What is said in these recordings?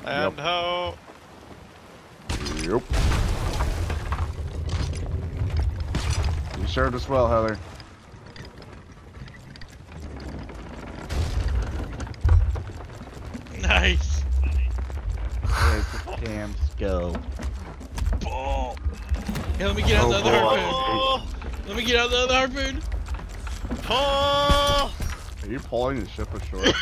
And ho! Yep. You served us well, Heather. Nice. Where's the damn skill? Oh. Hey, let me get out the other harpoon. Let me get out the other harpoon. Pull! Are you pulling the ship ashore?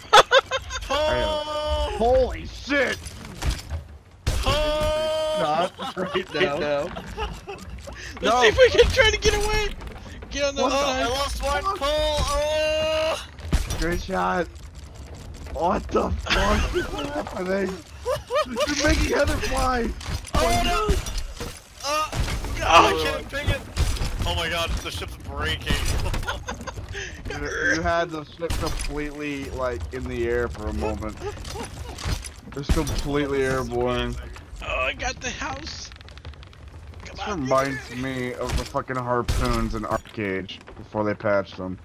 Pull! Holy shit! Pull! Not right now. Let's see if we can try to get away. Get on the other I side. lost one. Pull! Oh! Great shot. What the fuck is happening? You're making Heather fly. Oh no! I can't ping it. Oh my god, the ship's breaking. You had the ship completely like in the air for a moment. It's completely airborne. Oh, I got the house. This reminds me of the fucking harpoons in Arcade before they patched them.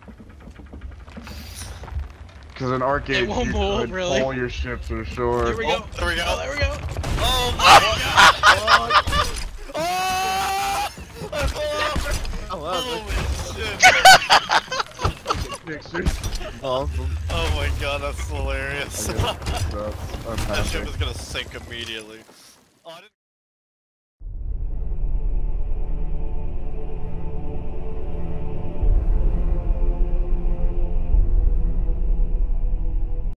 Because in Arcade you could pull your ship to the shore. There we go. There we go. Oh, there we go. Oh my god! Oh! I fell over! Holy shit! Pictures. Awesome. Oh my god, that's hilarious. That's That ship is gonna sink immediately. Oh, I didn't